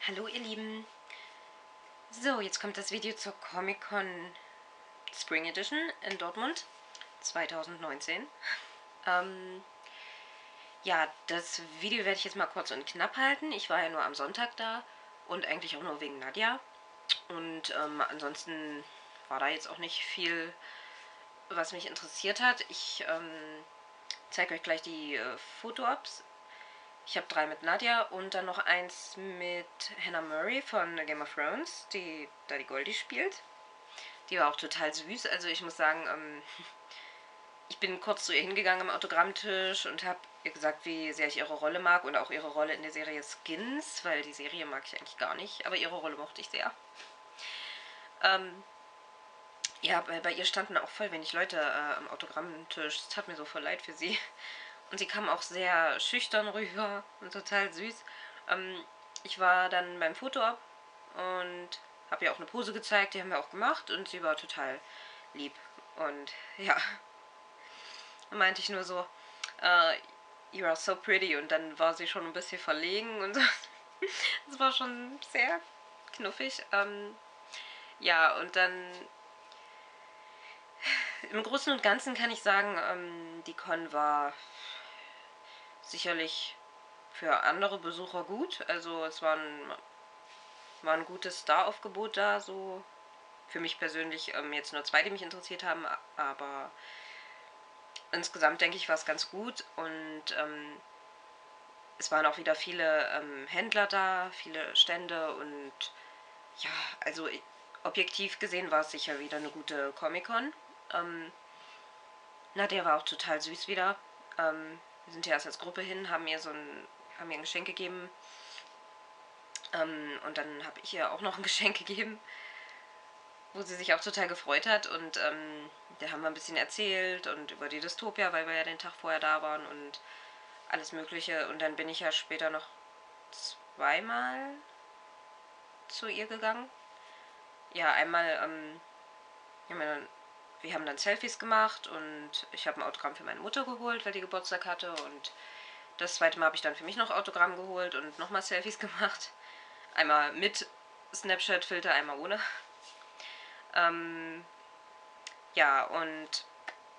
Hallo ihr Lieben. So, jetzt kommt das Video zur Comic-Con Spring Edition in Dortmund 2019. Ja, das Video werde ich jetzt mal kurz und knapp halten. Ich war ja nur am Sonntag da und eigentlich auch nur wegen Nadja. Und ansonsten war da jetzt auch nicht viel, was mich interessiert hat. Ich zeige euch gleich die Foto-Ops. Ich habe 3 mit Nadja und dann noch eins mit Hannah Murray von Game of Thrones, die da die Goldie spielt. Die war auch total süß. Also ich muss sagen, ich bin kurz zu ihr hingegangen am Autogrammtisch und habe ihr gesagt, wie sehr ich ihre Rolle mag und auch ihre Rolle in der Serie Skins, weil die Serie mag ich eigentlich gar nicht, aber ihre Rolle mochte ich sehr. Ja, bei ihr standen auch voll wenig Leute am Autogrammtisch. Es tat mir so voll leid für sie. Und sie kam auch sehr schüchtern rüber und total süß. Ich war dann beim Foto-Op und habe ihr auch eine Pose gezeigt, die haben wir auch gemacht und sie war total lieb. Und ja, dann meinte ich nur so, you are so pretty, und dann war sie schon ein bisschen verlegen und so. Das war schon sehr knuffig. Ja, und dann im Großen und Ganzen kann ich sagen, die Con war sicherlich für andere Besucher gut. Also es war ein gutes Star-Aufgebot da, so für mich persönlich jetzt nur 2, die mich interessiert haben, aber insgesamt denke ich, war es ganz gut und es waren auch wieder viele Händler da, viele Stände und ja, also objektiv gesehen war es sicher wieder eine gute Comic-Con. Nadja war auch total süß wieder. Wir sind ja erst als Gruppe hin, haben ihr ein Geschenk gegeben. Und dann habe ich ihr auch noch ein Geschenk gegeben, wo sie sich auch total gefreut hat. Und da haben wir ein bisschen erzählt und über die Dystopia, weil wir ja den Tag vorher da waren und alles Mögliche. Und dann bin ich ja später noch 2-mal zu ihr gegangen. Ja, einmal, wir haben dann Selfies gemacht und ich habe ein Autogramm für meine Mutter geholt, weil die Geburtstag hatte. Und das zweite Mal habe ich dann für mich noch Autogramm geholt und nochmal Selfies gemacht. Einmal mit Snapchat-Filter, einmal ohne. Ja, und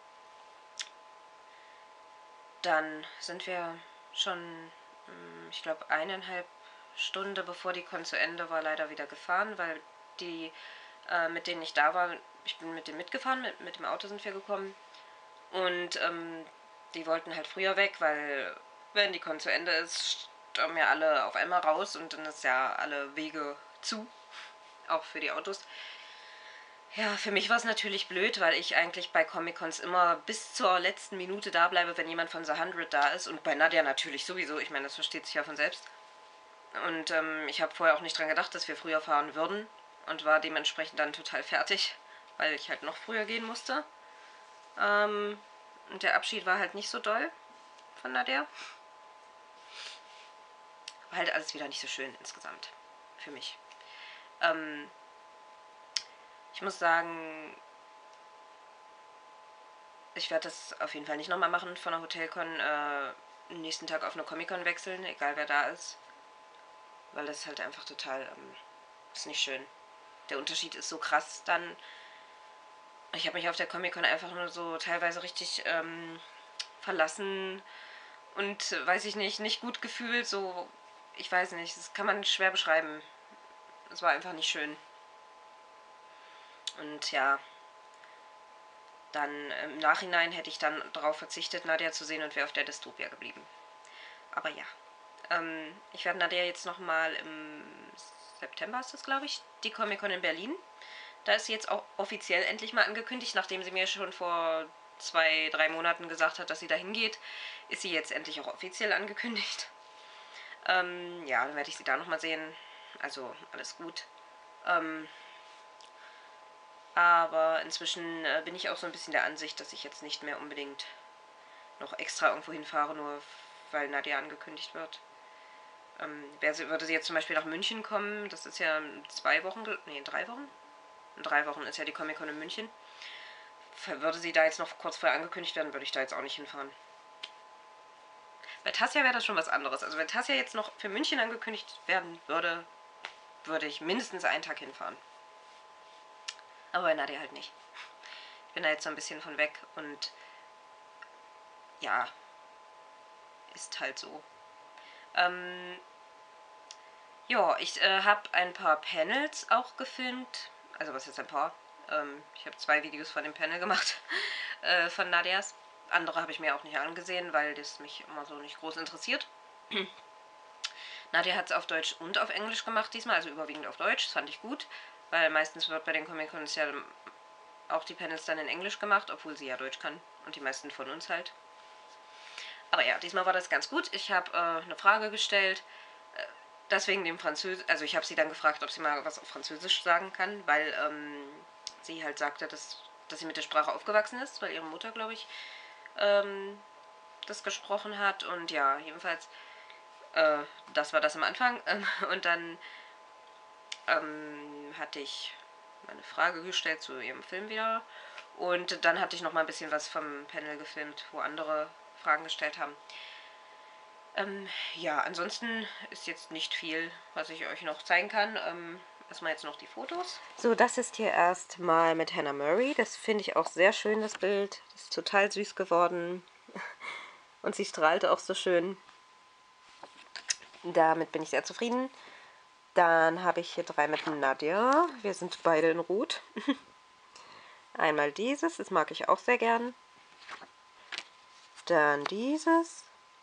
dann sind wir schon, ich glaube, 1,5 Stunden bevor die Con zu Ende war, leider wieder gefahren, weil die, mit denen ich da war, ich bin mit denen mitgefahren, mit dem Auto sind wir gekommen. Und die wollten halt früher weg, weil wenn die Con zu Ende ist, stürmen ja alle auf einmal raus und dann ist ja alle Wege zu, auch für die Autos. Ja, für mich war es natürlich blöd, weil ich eigentlich bei Comic-Cons immer bis zur letzten Minute da bleibe, wenn jemand von The 100 da ist. Und bei Nadja natürlich sowieso, ich meine, das versteht sich ja von selbst. Und ich habe vorher auch nicht dran gedacht, dass wir früher fahren würden und war dementsprechend dann total fertig, weil ich halt noch früher gehen musste. Und der Abschied war halt nicht so doll von Nadja. War halt alles wieder nicht so schön insgesamt für mich. Ich muss sagen, ich werde das auf jeden Fall nicht nochmal machen, von der Hotelcon am nächsten Tag auf eine Comic-Con wechseln, egal wer da ist. Weil das halt einfach total, ist nicht schön. Der Unterschied ist so krass dann. Ich habe mich auf der Comic-Con einfach nur so teilweise richtig verlassen und, weiß ich nicht gut gefühlt, so, ich weiß nicht, das kann man schwer beschreiben. Es war einfach nicht schön. Und ja, dann im Nachhinein hätte ich dann darauf verzichtet, Nadja zu sehen und wäre auf der Dystopia geblieben. Aber ja, ich werde Nadja jetzt nochmal im September, ist das glaube ich, die Comic-Con in Berlin. Da ist sie jetzt auch offiziell endlich mal angekündigt, nachdem sie mir schon vor 2-3 Monaten gesagt hat, dass sie dahin geht, ist sie jetzt endlich auch offiziell angekündigt. Ja, dann werde ich sie da nochmal sehen. Also alles gut. Aber inzwischen bin ich auch so ein bisschen der Ansicht, dass ich jetzt nicht mehr unbedingt noch extra irgendwo hinfahre, nur weil Nadja angekündigt wird. Würde sie jetzt zum Beispiel nach München kommen, das ist ja in 2 Wochen, nee, in 3 Wochen? In 3 Wochen ist ja die Comic-Con in München. Würde sie da jetzt noch kurz vorher angekündigt werden, würde ich da jetzt auch nicht hinfahren. Bei Tassia wäre das schon was anderes. Also wenn Tassia jetzt noch für München angekündigt werden würde, würde ich mindestens einen Tag hinfahren. Aber bei Nadia halt nicht. Ich bin da jetzt so ein bisschen von weg und ja, ist halt so. Ja, ich habe ein paar Panels auch gefilmt. Also was ist ein paar? Ich habe 2 Videos von dem Panel gemacht, von Nadias. Andere habe ich mir auch nicht angesehen, weil das mich immer so nicht groß interessiert. Nadia hat es auf Deutsch und auf Englisch gemacht diesmal, also überwiegend auf Deutsch. Das fand ich gut, weil meistens wird bei den Comic-Cons ja auch die Panels dann in Englisch gemacht, obwohl sie ja Deutsch kann. Und die meisten von uns halt. Aber ja, diesmal war das ganz gut. Ich habe eine Frage gestellt. Deswegen dem Französisch, also ich habe sie dann gefragt, ob sie mal was auf Französisch sagen kann, weil sie halt sagte, dass sie mit der Sprache aufgewachsen ist, weil ihre Mutter, glaube ich, das gesprochen hat. Und ja, jedenfalls, das war das am Anfang. Und dann hatte ich eine Frage gestellt zu ihrem Film wieder. Und dann hatte ich noch mal ein bisschen was vom Panel gefilmt, wo andere Fragen gestellt haben. Ja, ansonsten ist jetzt nicht viel, was ich euch noch zeigen kann. Erstmal jetzt noch die Fotos. So, das ist hier erstmal mit Hannah Murray. Das finde ich auch sehr schön, das Bild. Das ist total süß geworden. Und sie strahlt auch so schön. Damit bin ich sehr zufrieden. Dann habe ich hier 3 mit Nadia. Wir sind beide in Rot. Einmal dieses, das mag ich auch sehr gern. Dann dieses.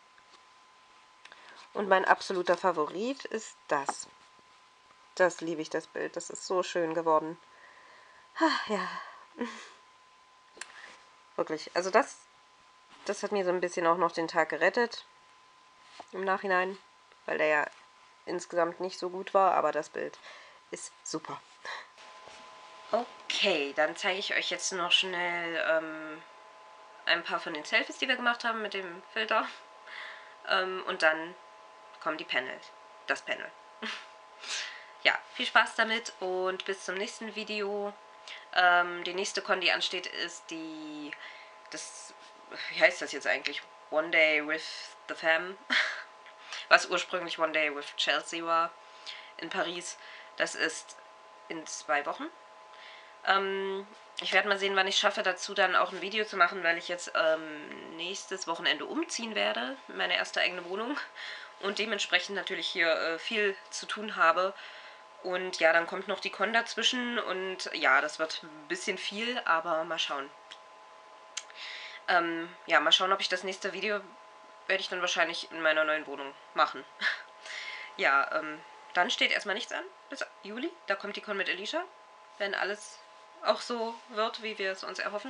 Und mein absoluter Favorit ist das. Das liebe ich, das Bild. Das ist so schön geworden. Ja. Wirklich. Also das hat mir so ein bisschen auch noch den Tag gerettet. Im Nachhinein. Weil der ja insgesamt nicht so gut war. Aber das Bild ist super. Okay, dann zeige ich euch jetzt noch schnell ein paar von den Selfies, die wir gemacht haben mit dem Filter. Und dann kommen die Panels. Das Panel. Ja, viel Spaß damit und bis zum nächsten Video. Die nächste Con, die ansteht, ist wie heißt das jetzt eigentlich? One Day with the Fam. Was ursprünglich One Day with Chelsea war. In Paris. Das ist in 2 Wochen. Ich werde mal sehen, wann ich schaffe, dazu dann auch ein Video zu machen, weil ich jetzt nächstes Wochenende umziehen werde. Meine erste eigene Wohnung. Und dementsprechend natürlich hier viel zu tun habe. Und ja, dann kommt noch die Con dazwischen und ja, das wird ein bisschen viel, aber mal schauen. Ja, mal schauen, ob ich das nächste Video werde ich dann wahrscheinlich in meiner neuen Wohnung machen. Ja, dann steht erstmal nichts an bis Juli. Da kommt die Con mit Alicia, wenn alles auch so wird, wie wir es uns erhoffen.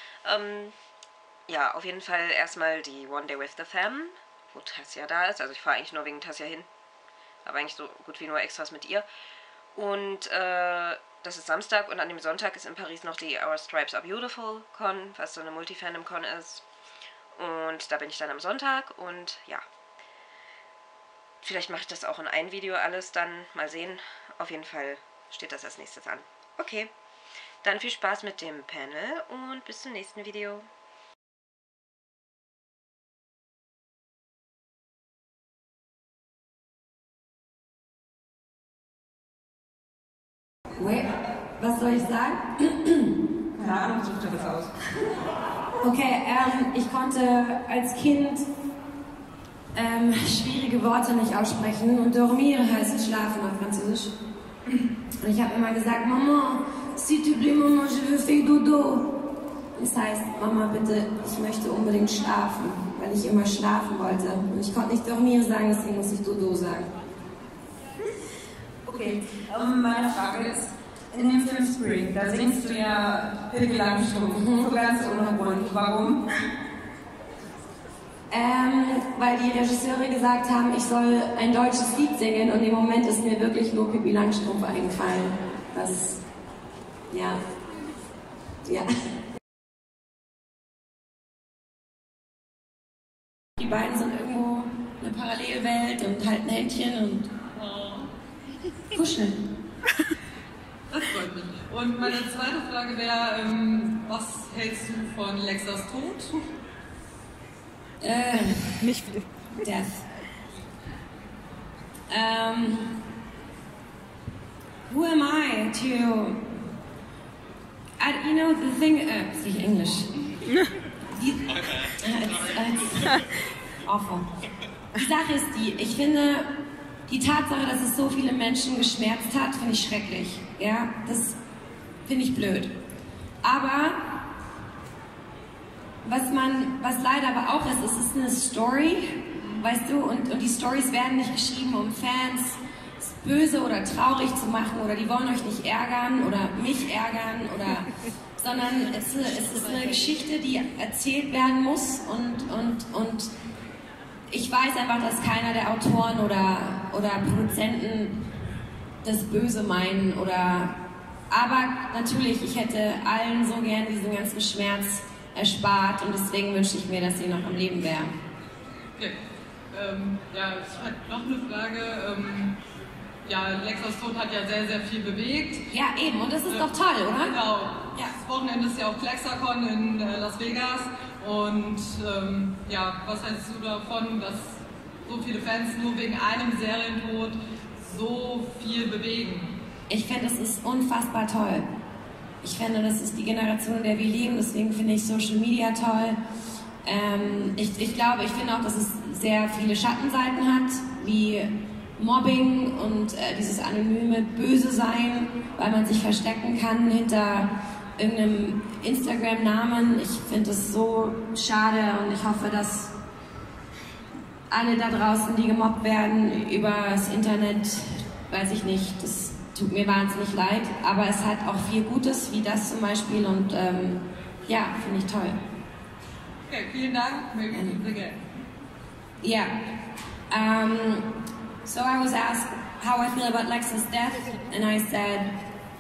Ja, auf jeden Fall erstmal die One Day with the Fam, wo Tassia da ist. Also ich fahre eigentlich nur wegen Tassia hin. Aber eigentlich so gut wie nur Extras mit ihr. Und das ist Samstag und an dem Sonntag ist in Paris noch die Our Stripes Are Beautiful Con, was so eine Multifandom-Con ist. Und da bin ich dann am Sonntag und ja. Vielleicht mache ich das auch in ein Video alles dann. Mal sehen. Auf jeden Fall steht das als nächstes an. Okay. Dann viel Spaß mit dem Panel und bis zum nächsten Video. Was soll ich sagen? Keine Ahnung, such dir das aus. Okay, ich konnte als Kind schwierige Worte nicht aussprechen und dormir heißt schlafen auf Französisch. Und ich habe immer gesagt, Maman, s'il te plaît, Maman, je veux faire dodo. Das heißt, Mama, bitte, ich möchte unbedingt schlafen, weil ich immer schlafen wollte. Und ich konnte nicht dormir sagen, deswegen muss ich dodo sagen. Okay, meine Frage ist, in dem Film Spring, da singst du ja Pippi Langstrumpf, so ganz ohne Grund. Warum? Weil die Regisseure gesagt haben, ich soll ein deutsches Lied singen und im Moment ist mir wirklich nur Pippi Langstrumpf eingefallen. Das, ja. Die beiden sind irgendwo eine Parallelwelt und halten Händchen und kuscheln. Das freut mich. Und meine zweite Frage wäre, was hältst du von Lexas Tod? Nicht viel. Death. who am I to... you know, the thing... speak English. It's awful. Die Sache ist die, ich finde, die Tatsache, dass es so viele Menschen geschmerzt hat, finde ich schrecklich. Ja, das finde ich blöd. Aber was leider aber auch ist, es ist eine Story, weißt du, und die Stories werden nicht geschrieben, um Fans böse oder traurig zu machen oder die wollen euch nicht ärgern oder mich ärgern oder, sondern es ist eine Geschichte, die erzählt werden muss und ich weiß einfach, dass keiner der Autoren oder Produzenten das Böse meinen aber natürlich, ich hätte allen so gern diesen ganzen Schmerz erspart und deswegen wünsche ich mir, dass sie noch am Leben wären. Okay. Ja, ich hatte noch eine Frage. Ja, Lexas Tod hat ja sehr, sehr viel bewegt. Ja, eben, und das ist doch toll, oder? Genau. Ja. Das Wochenende ist ja auch Plexacon in Las Vegas. Und ja, was hältst du davon, dass so viele Fans nur wegen einem Serientod so viel bewegen? Ich finde, das ist unfassbar toll. Ich finde, das ist die Generation, in der wir leben, deswegen finde ich Social Media toll. Ich finde auch, dass es sehr viele Schattenseiten hat, wie Mobbing und dieses anonyme Böse sein, weil man sich verstecken kann hinter irgendeinem Instagram-Namen. Ich finde das so schade und ich hoffe, dass alle da draußen, die gemobbt werden über das Internet, weiß ich nicht, das tut mir wahnsinnig leid, aber es hat auch viel Gutes, wie das zum Beispiel und ja, finde ich toll. Okay, vielen Dank. Again. Yeah. So I was asked how I feel about Lex's death, and I said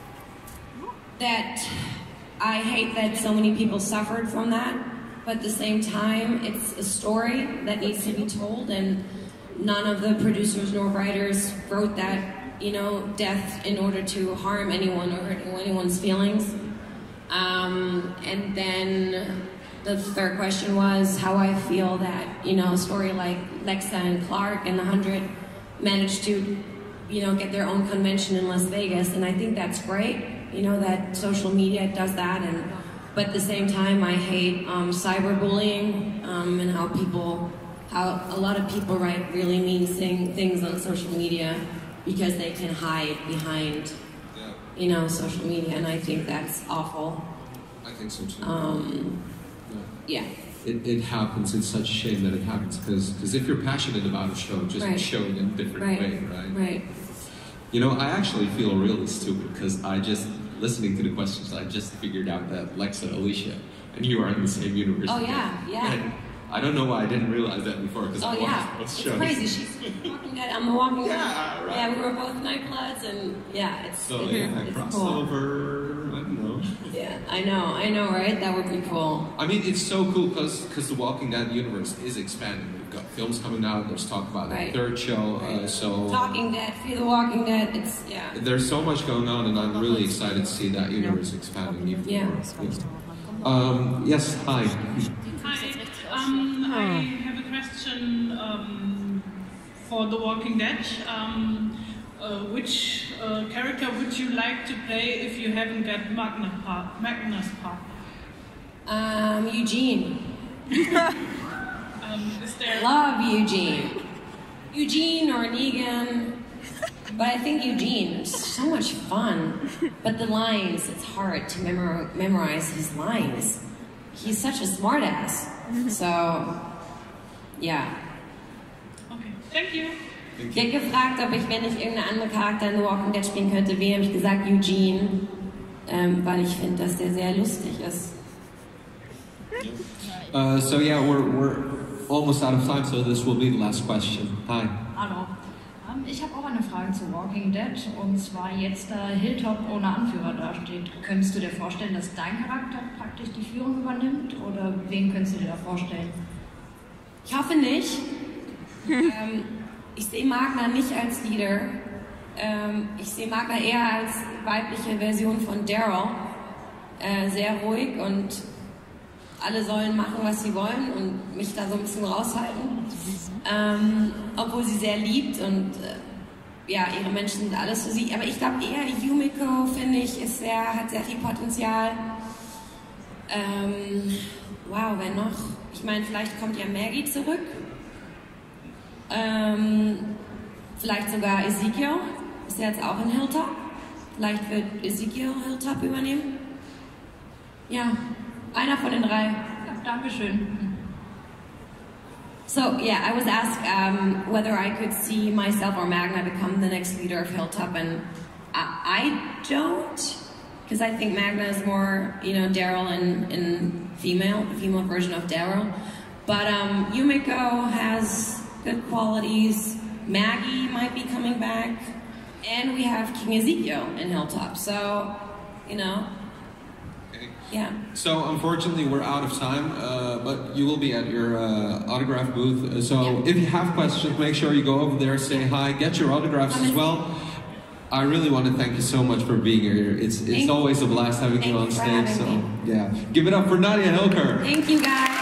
that I hate that so many people suffered from that, but at the same time, it's a story that needs to be told, and none of the producers nor writers wrote that, you know, death in order to harm anyone or hurt anyone's feelings. And then the third question was how I feel that, you know, a story like Lexa and Clark and the 100 managed to, you know, get their own convention in Las Vegas, and I think that's great, you know, that social media does that, but at the same time I hate cyberbullying and how a lot of people write really mean things on social media because they can hide behind, you know, social media, and I think that's awful. I think so too. Yeah. It happens. It's such a shame that it happens because if you're passionate about a show, just show it in a different way, right? Right. You know, I actually feel really stupid because listening to the questions, I just figured out that Lexa, Alicia, and you are in the same universe. Oh yeah. And I don't know why I didn't realize that before because I watched it's shows. crazy. She's Walking Dead. I'm The Walking Dead. Yeah, right. Yeah, we were both Nightbloods, and yeah, it's crossover. Cool. I don't know. Yeah, I know, right? That would be cool. I mean, it's so cool because the Walking Dead universe is expanding. We've got films coming out. There's talk about the third show. So Talking Dead, Fear the Walking Dead. It's There's so much going on, and I'm really excited to see that universe expanding even more. Yeah. Yes. Hi. Hi. I have a question for The Walking Dead. Which character would you like to play if you haven't got Magnus part? Eugene. Is there... Love Eugene. Eugene or Negan. But I think Eugene is so much fun. But the lines, it's hard to memorize his lines. He's such a smartass. So, yeah. Okay, thank you. Ich hätte gefragt, ob ich, wenn ich irgendeine andere Charakter in The Walking Dead spielen könnte, wie habe ich gesagt, Eugene, weil ich finde, dass der sehr lustig ist. So yeah, we're almost out of time, so this will be the last question. Hi. Hallo. Ich habe auch eine Frage zu Walking Dead, und zwar jetzt, da Hilltop ohne Anführer dasteht. Könntest du dir vorstellen, dass dein Charakter praktisch die Führung übernimmt, oder wen könntest du dir da vorstellen? Ich hoffe nicht. Ich sehe Magna nicht als Leader. Ich sehe Magna eher als weibliche Version von Daryl. Sehr ruhig und alle sollen machen, was sie wollen und mich da so ein bisschen raushalten. Obwohl sie sehr liebt und ja, ihre Menschen sind alles für sie. Aber ich glaube eher Yumiko, finde ich, hat sehr viel Potenzial. Wow, wer noch? Ich meine, vielleicht kommt ja Maggie zurück. Vielleicht sogar Ezekiel. Ist ja jetzt auch in Hilltop. Vielleicht wird Ezekiel Hilltop übernehmen. Ja, einer von den 3. Ja, Dankeschön. So, yeah, I was asked whether I could see myself or Magna become the next leader of Hilltop, and I don't, because I think Magna is more, Daryl in female, the female version of Daryl. But Yumiko has good qualities. Maggie might be coming back, and we have King Ezekiel in Hilltop. So, yeah. So unfortunately we're out of time, but you will be at your autograph booth. So if you have questions, make sure you go over there, say hi, get your autographs as well. I really want to thank you so much for being here. It's always a blast having you on stage. So yeah, give it up for Nadia Hilker. Thank you guys.